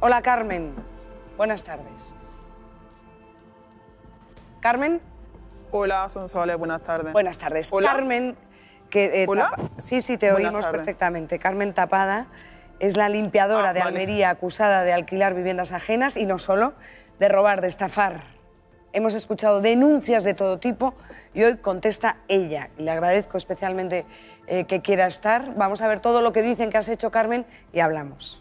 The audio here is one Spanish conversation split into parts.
Hola, Carmen. Buenas tardes. ¿Carmen? Hola, Sonsoles, buenas tardes. Buenas tardes. Hola. Carmen, que... ¿Hola? Sí, te Buenas oímos tardes. perfectamente. Carmen Tapada es la limpiadora de vale. Almería acusada de alquilar viviendas ajenas y no solo, de robar, de estafar. Hemos escuchado denuncias de todo tipo y hoy contesta ella. Y le agradezco especialmente que quiera estar. Vamos a ver todo lo que dicen que has hecho, Carmen, y hablamos.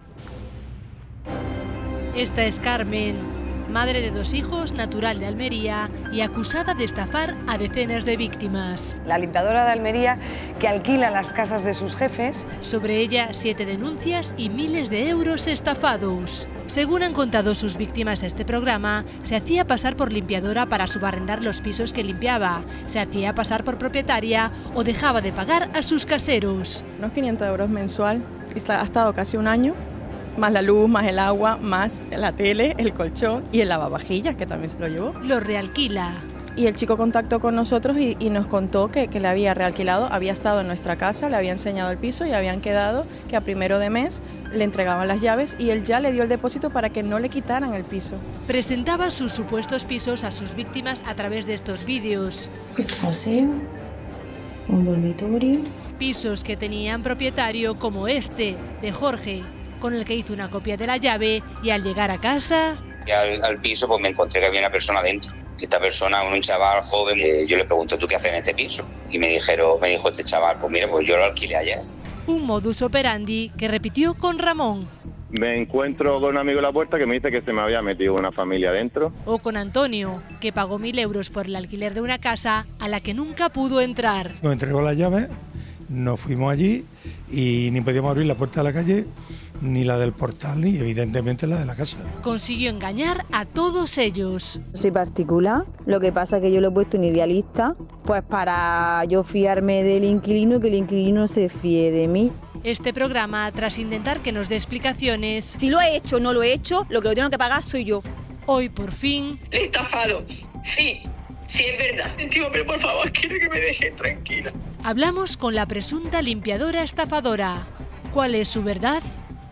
Esta es Carmen, madre de 2 hijos, natural de Almería y acusada de estafar a decenas de víctimas. La limpiadora de Almería que alquila las casas de sus jefes. Sobre ella, 7 denuncias y miles de euros estafados. Según han contado sus víctimas a este programa, se hacía pasar por limpiadora para subarrendar los pisos que limpiaba, se hacía pasar por propietaria o dejaba de pagar a sus caseros. Unos 500 euros mensual, y ha estado casi un año, más la luz, más el agua, más la tele, el colchón y el lavavajillas, que también se lo llevó. Lo realquila. Y el chico contactó con nosotros y nos contó que le había realquilado, había estado en nuestra casa, le había enseñado el piso y habían quedado que a primero de mes le entregaban las llaves y él ya le dio el depósito para que no le quitaran el piso. Presentaba sus supuestos pisos a sus víctimas a través de estos vídeos. Paseo, un dormitorio. Pisos que tenían propietario como este, de Jorge, con el que hizo una copia de la llave y al llegar a casa... Al piso pues me encontré que había una persona dentro. Esta persona, un chaval joven, yo le pregunté, ¿tú qué haces en este piso? Y me dijo este chaval, pues mira, pues yo lo alquilé ayer. Un modus operandi que repitió con Ramón. Me encuentro con un amigo en la puerta que me dice que se me había metido una familia dentro. O con Antonio, que pagó 1.000 euros por el alquiler de una casa a la que nunca pudo entrar. Nos entregó las llaves, nos fuimos allí y ni podíamos abrir la puerta de la calle, ni la del portal, ni evidentemente la de la casa. Consiguió engañar a todos ellos. Soy particular, lo que pasa es que yo lo he puesto en idealista, pues para yo fiarme del inquilino y que el inquilino se fíe de mí. Este programa, tras intentar que nos dé explicaciones... Si lo he hecho o no lo he hecho, lo que lo tengo que pagar soy yo. Hoy, por fin... Le he estafado. Sí, es verdad. Digo, pero por favor, quiero que me dejen tranquila. Hablamos con la presunta limpiadora estafadora. ¿Cuál es su verdad?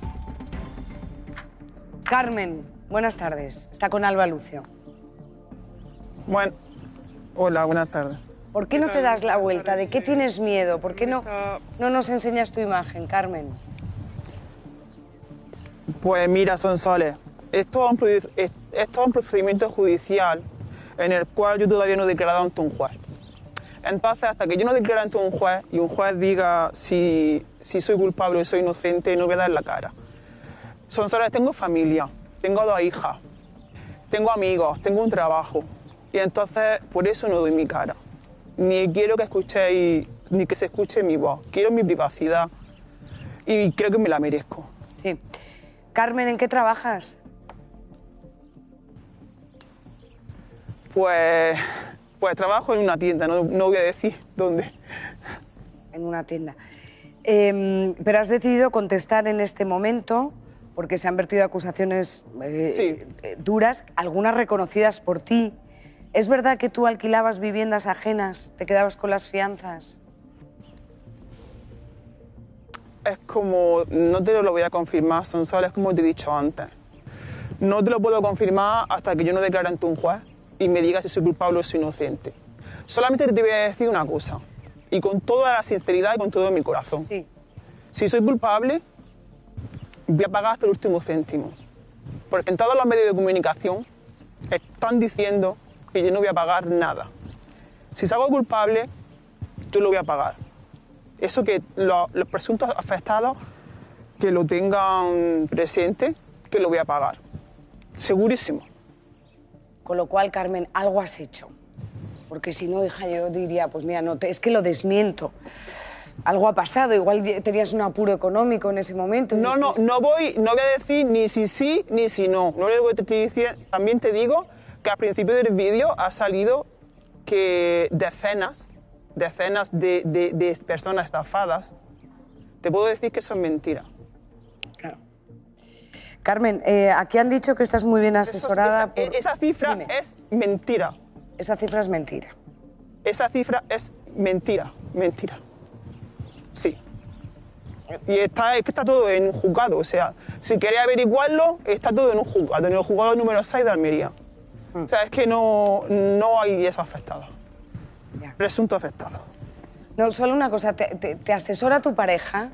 Carmen, buenas tardes. Está con Alba Lucio. Bueno, hola, buenas tardes. ¿Por qué no te das la vuelta? ¿De qué tienes miedo? ¿Por qué no nos enseñas tu imagen, Carmen? Pues mira, Sonsoles, esto es un procedimiento judicial en el cual yo todavía no he declarado ante un juez. Entonces, hasta que yo no declare ante un juez y un juez diga si soy culpable o soy inocente, no voy a dar la cara. Sonsoles, tengo familia, tengo 2 hijas, tengo amigos, tengo un trabajo. Y entonces, por eso no doy mi cara. Ni quiero que escuchéis, ni que se escuche mi voz. Quiero mi privacidad y creo que me la merezco. Sí. Carmen, ¿en qué trabajas? Pues trabajo en una tienda, no voy a decir dónde. En una tienda. Pero has decidido contestar en este momento porque se han vertido acusaciones duras, algunas reconocidas por ti. ¿Es verdad que tú alquilabas viviendas ajenas, te quedabas con las fianzas? Es como, no te lo voy a confirmar, Sonsoles, como te he dicho antes. No te lo puedo confirmar hasta que yo no declare ante un juez y me diga si soy culpable o soy inocente. Solamente te voy a decir una cosa, y con toda la sinceridad y con todo mi corazón. Sí. Si soy culpable, voy a pagar hasta el último céntimo. Porque en todos los medios de comunicación están diciendo que yo no voy a pagar nada. Si salgo culpable, yo lo voy a pagar. Eso que los presuntos afectados que lo tengan presente, que lo voy a pagar. Segurísimo. Con lo cual, Carmen, algo has hecho. Porque si no, hija, yo diría, pues mira, es que lo desmiento. Algo ha pasado, igual tenías un apuro económico en ese momento. No voy a decir ni si sí ni si no. No le voy a decir, también te digo que al principio del vídeo ha salido que decenas de personas estafadas. Te puedo decir que eso es mentira. Claro. Carmen, aquí han dicho que estás muy bien asesorada. Esa cifra es mentira. Esa cifra es mentira. Esa cifra es mentira, mentira. Sí. Y es que está todo en un juzgado, o sea, si queréis averiguarlo, está todo en un juzgado, en el juzgado número 6 de Almería. O sea, es que no hay esos afectados, presuntos afectados. No, solo una cosa, ¿te asesora tu pareja?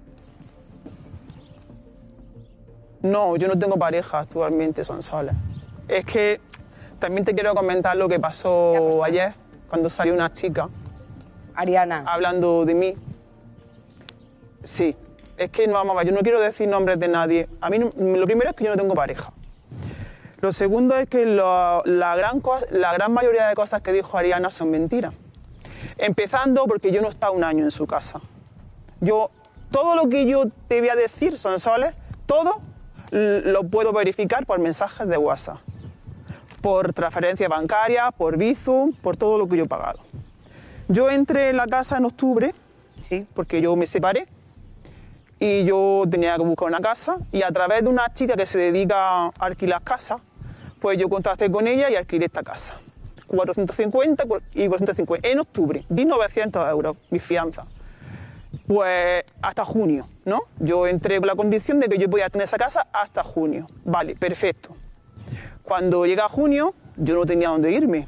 No, yo no tengo pareja actualmente, Sonsoles. Es que también te quiero comentar lo que pasó ayer, cuando salió una chica. Ariana. Hablando de mí. Sí, es que no, vamos a ver, yo no quiero decir nombres de nadie. A mí lo primero es que yo no tengo pareja. Lo segundo es que la gran mayoría de cosas que dijo Ariana son mentiras. Empezando porque yo no he estado un año en su casa. Todo lo que yo te voy a decir, Sonsoles, todo lo puedo verificar por mensajes de WhatsApp, por transferencia bancaria, por Bizum, por todo lo que yo he pagado. Yo entré en la casa en octubre, sí, porque yo me separé y yo tenía que buscar una casa y a través de una chica que se dedica a alquilar casas, pues yo contacté con ella y alquilé esta casa. 450 y 450 en octubre, di 900 euros mi fianza. Pues hasta junio, ¿no? Yo entré con la condición de que yo podía tener esa casa hasta junio. Vale, perfecto. Cuando llega junio, yo no tenía dónde irme.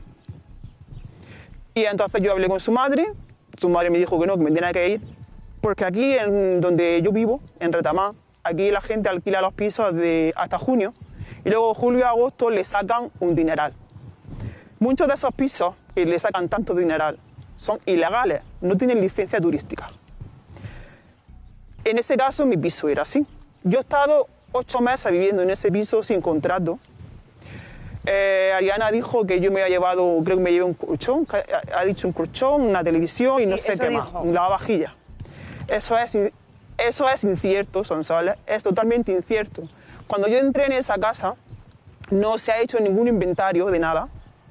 Y entonces yo hablé con su madre me dijo que no, que me tenía que ir. Porque aquí, en donde yo vivo, en Retamá, aquí la gente alquila los pisos hasta junio y luego julio y agosto le sacan un dineral. Muchos de esos pisos que le sacan tanto dineral son ilegales, no tienen licencia turística. En ese caso, mi piso era así. Yo he estado 8 meses viviendo en ese piso sin contrato. Ariana dijo que yo me había llevado, creo que me llevé un colchón, ha dicho un colchón, una televisión y no sé qué más, un lavavajillas. Eso es incierto, Sonsoles, es totalmente incierto. Cuando yo entré en esa casa, no se ha hecho ningún inventario de nada,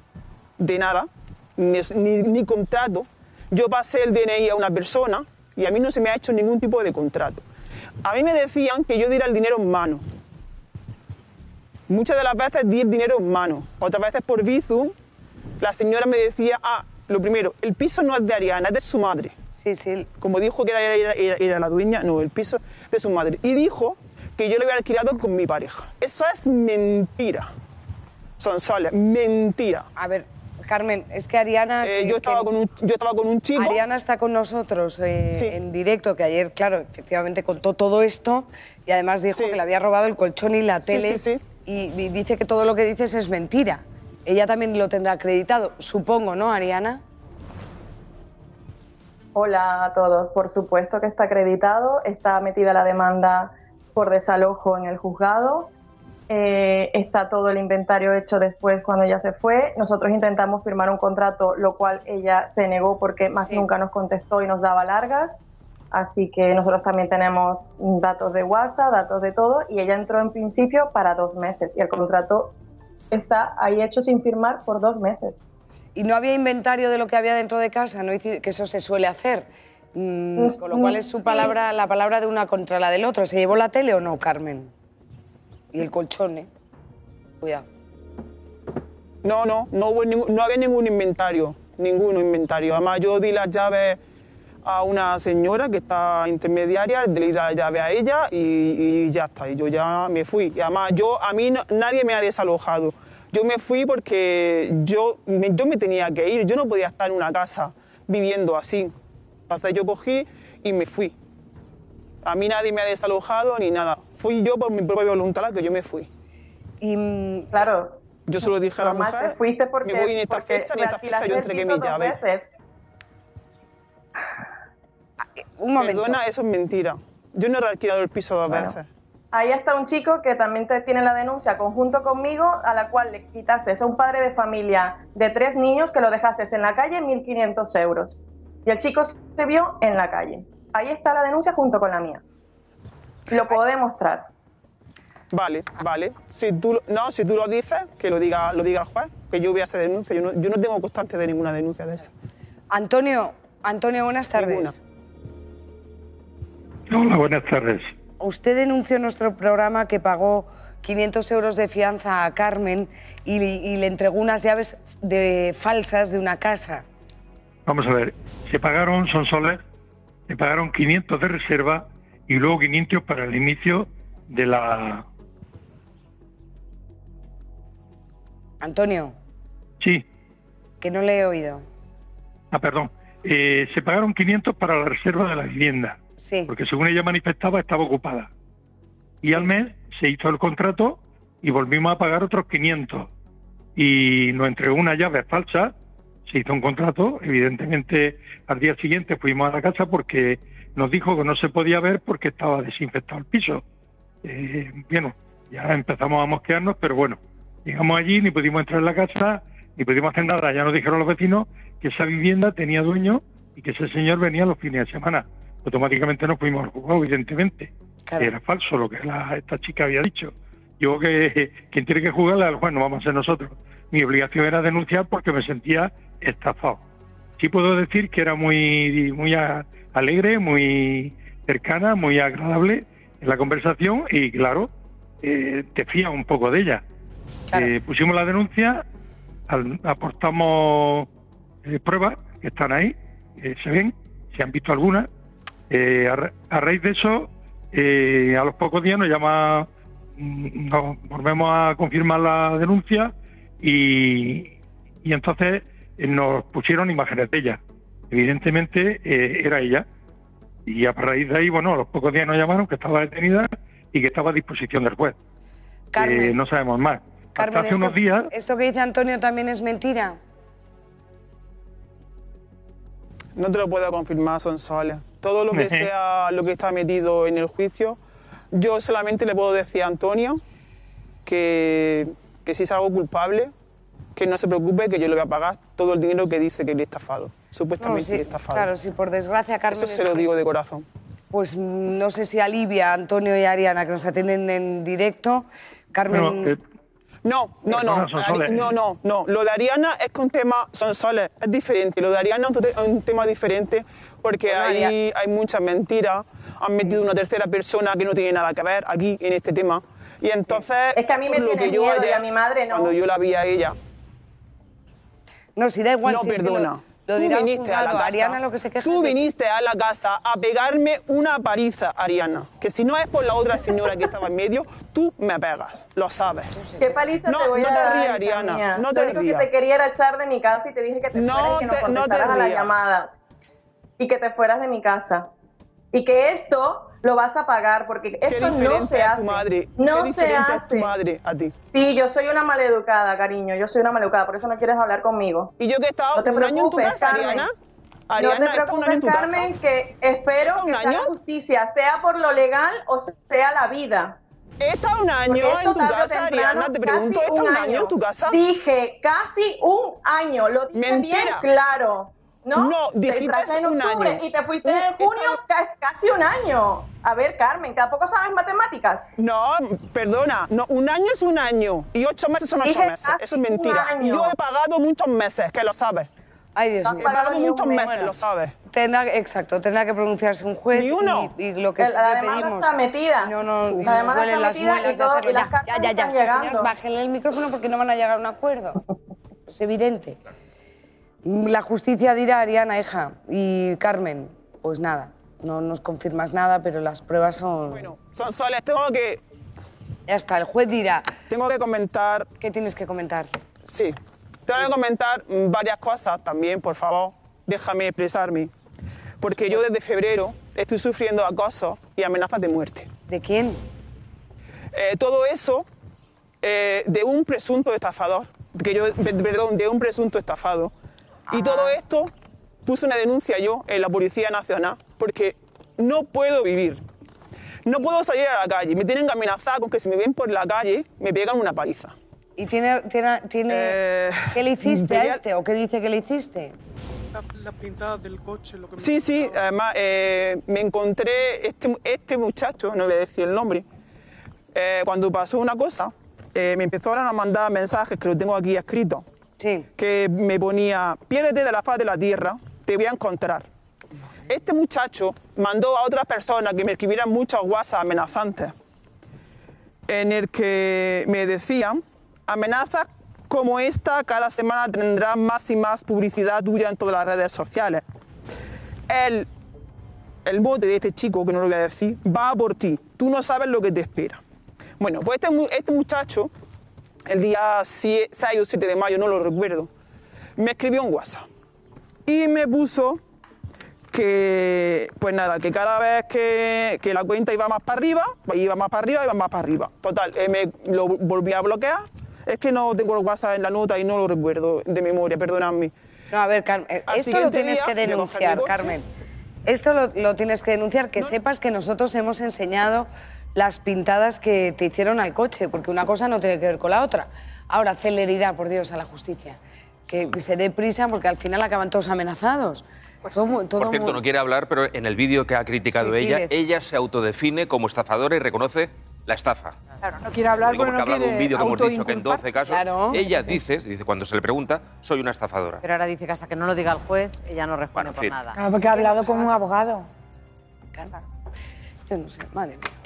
ni contrato. Yo pasé el DNI a una persona y a mí no se me ha hecho ningún tipo de contrato. A mí me decían que yo diera el dinero en mano. Muchas de las veces di el dinero en mano. Otras veces por Bizum, la señora me decía, lo primero, el piso no es de Ariana, es de su madre. Sí, sí. Como dijo que era la dueña, no, el piso es de su madre. Y dijo que yo lo había alquilado con mi pareja. Eso es mentira. Sonsoles, mentira. A ver, Carmen, es que Ariana... yo estaba con un chico... Ariana está con nosotros en directo, que ayer, claro, efectivamente contó todo esto y además dijo que le había robado el colchón y la tele. Y dice que todo lo que dices es mentira. Ella también lo tendrá acreditado, supongo, ¿no, Ariana? Hola a todos. Por supuesto que está acreditado. Está metida la demanda por desalojo en el juzgado. Está todo el inventario hecho después cuando ella se fue. Nosotros intentamos firmar un contrato, lo cual ella se negó porque más nunca nos contestó y nos daba largas. Así que nosotros también tenemos datos de WhatsApp, datos de todo, y ella entró en principio para 2 meses y el contrato está ahí hecho sin firmar por 2 meses. ¿Y no había inventario de lo que había dentro de casa? ¿No? Que eso se suele hacer. Con lo cual es su palabra, la palabra de una contra la del otro. ¿Se llevó la tele o no, Carmen? Y el colchón, ¿eh? Cuidado. No había ningún inventario, Además, yo di las llaves a una señora que está intermediaria, le di la llave a ella y ya está. Y yo ya me fui. Y además, nadie me ha desalojado. Yo me fui porque yo me tenía que ir. Yo no podía estar en una casa viviendo así. Entonces yo cogí y me fui. A mí nadie me ha desalojado ni nada. Fui yo por mi propia voluntad que yo me fui. Y claro. Yo se lo dije a la mujer, te fuiste porque, me voy en esta fecha, en esta fecha yo entregué mi llave. Un momento. Perdona, eso es mentira. Yo no he alquilado el piso 2 veces. Ahí está un chico que también tiene la denuncia conjunto conmigo, a la cual le quitaste a un padre de familia de 3 niños que lo dejaste en la calle 1.500 euros. Y el chico se vio en la calle. Ahí está la denuncia junto con la mía. Lo puedo demostrar. Vale. Si tú lo dices, que lo diga el juez, que yo voy a hacer denuncia. Yo no tengo constancia de ninguna denuncia de esa. Antonio, buenas tardes. Hola, buenas tardes. Usted denunció en nuestro programa que pagó 500 euros de fianza a Carmen y le entregó unas llaves falsas de una casa. Vamos a ver, se pagaron, Sonsoles, me pagaron 500 de reserva y luego 500 para el inicio de la... Antonio. Sí. Que no le he oído. Perdón. Se pagaron 500 para la reserva de la vivienda. Sí. Porque según ella manifestaba, estaba ocupada. Y al mes se hizo el contrato y volvimos a pagar otros 500. Y nos entregó una llave falsa, se hizo un contrato, evidentemente al día siguiente fuimos a la casa porque nos dijo que no se podía ver porque estaba desinfectado el piso. Bueno, ya empezamos a mosquearnos, pero bueno, llegamos allí, ni pudimos entrar en la casa, ni pudimos hacer nada. Ya nos dijeron los vecinos que esa vivienda tenía dueño y que ese señor venía los fines de semana. Automáticamente nos fuimos al juzgado, evidentemente. Claro. Era falso lo que esta chica había dicho. Yo que quien tiene que jugarle al juez no vamos a ser nosotros. Mi obligación era denunciar porque me sentía estafado. Sí puedo decir que era muy alegre, muy cercana, muy agradable en la conversación y claro, te fías un poco de ella. Claro. Pusimos la denuncia, aportamos pruebas que están ahí, se ven, se han visto algunas. A raíz de eso, a los pocos días nos volvemos a confirmar la denuncia y entonces nos pusieron imágenes de ella. Evidentemente era ella. Y a raíz de ahí, bueno, a los pocos días nos llamaron que estaba detenida y que estaba a disposición del juez. Carmen, no sabemos más. Carmen, hasta hace unos días... ¿Esto que dice Antonio también es mentira? No te lo puedo confirmar, Sonsoles. Todo lo que sea lo que está metido en el juicio, yo solamente le puedo decir a Antonio que si es algo culpable, que no se preocupe, que yo le voy a pagar todo el dinero que dice que le he estafado. Supuestamente le he estafado. Claro, sí, por desgracia, Carmen... Eso se lo digo de corazón. Pues no sé si alivia a Antonio y a Ariana, que nos atienden en directo. Carmen... No. Lo de Ariana es que un tema, Sonsoles, es diferente. Lo de Ariana es un tema diferente porque ahí hay muchas mentiras. Han metido una tercera persona que no tiene nada que ver aquí en este tema. Y entonces... Es que a mí me tiene miedo y a mi madre no. Cuando yo la vi a ella... No, si da igual. No, si perdona. Lo dirá un juzgado. Ariana lo que se queja. Tú viniste a la casa a pegarme una paliza, Ariana. Que si no es por la otra señora que estaba en medio, tú me pegas. Lo sabes. ¿Qué paliza te voy a dar? No te rías, Ariana. No te rías. Lo único que te quería era echar de mi casa y te dije que te fueras y que no contestaras a las llamadas. Y que te fueras de mi casa. Y que esto lo vas a pagar porque esto no se hace. No se hace. Tu madre a ti. Sí, yo soy una maleducada, cariño. Yo soy una maleducada, por eso no quieres hablar conmigo. ¿Y yo que he estado un año en tu casa, Ariana? No te preocupes, Carmen, que espero que se haga justicia, sea por lo legal o sea la vida. ¿He estado un año en tu casa, Ariana? Te pregunto, ¿he estado un año en tu casa? Dije casi un año, lo dije bien claro. No, dijiste un año. Y te fuiste en junio, casi un año. A ver, Carmen, ¿tampoco sabes matemáticas? No, perdona, un año es un año y 8 meses son 8 meses. Eso es mentira. Y yo he pagado muchos meses, que lo sabes. Ay, Dios mío. He pagado muchos meses, lo sabes. Tendrá que pronunciarse un juez. Ni uno. Y lo que siempre pedimos. Está metida. No, nos duelen las muelas de hacerlo. Ya, señores, bájenle el micrófono porque no van a llegar a un acuerdo. Es evidente. La justicia dirá, Ariana, hija, y Carmen, pues nada, no nos confirmas nada, pero las pruebas son... Bueno, Sonsoles, tengo que... Ya está, el juez dirá... Tengo que comentar... ¿Qué tienes que comentar? Sí, tengo que comentar varias cosas también, por favor, déjame expresarme. Porque yo desde febrero estoy sufriendo acoso y amenazas de muerte. ¿De quién? Todo eso de un presunto estafador, de un presunto estafado. Y todo esto puse una denuncia yo en la Policía Nacional porque no puedo vivir. No puedo salir a la calle. Me tienen que amenazar con que si me ven por la calle me pegan una paliza. ¿Y tiene qué le hiciste a este o qué dice que le hiciste? La pintada del coche. Lo que sí, además me encontré este muchacho, no voy a decir el nombre, cuando pasó una cosa, me empezaron a mandar mensajes que lo tengo aquí escrito. Sí. Que me ponía, piérdete de la faz de la tierra, te voy a encontrar. Este muchacho mandó a otras personas que me escribieran muchos WhatsApp amenazantes, en el que me decían, amenazas como esta cada semana tendrán más y más publicidad tuya en todas las redes sociales. Él el bote de este chico, que no lo voy a decir, va a por ti. Tú no sabes lo que te espera. Bueno, pues este muchacho, el día 6 o 7 de mayo, no lo recuerdo, me escribió un WhatsApp y me puso que, pues nada, que cada vez que la cuenta iba más para arriba, iba más para arriba, iba más para arriba. Total, me lo volví a bloquear. Es que no tengo el WhatsApp en la nota y no lo recuerdo de memoria, perdonadme. No, a ver, Carmen, esto lo tienes que denunciar, Carmen. Esto lo tienes que denunciar, que sepas que nosotros hemos enseñado las pintadas que te hicieron al coche, porque una cosa no tiene que ver con la otra. Ahora, celeridad, por Dios, a la justicia. Que se dé prisa, porque al final acaban todos amenazados. Por cierto, no quiere hablar, pero en el vídeo que ha criticado ella se autodefine como estafadora y reconoce la estafa. Claro, no quiere hablar porque ha hablado de un vídeo que hemos dicho que en 12 casos, claro, ella dice cuando se le pregunta, soy una estafadora. Pero ahora dice que hasta que no lo diga el juez, ella no responde por nada. Claro, porque ha hablado con un abogado. Claro. Yo no sé, madre mía.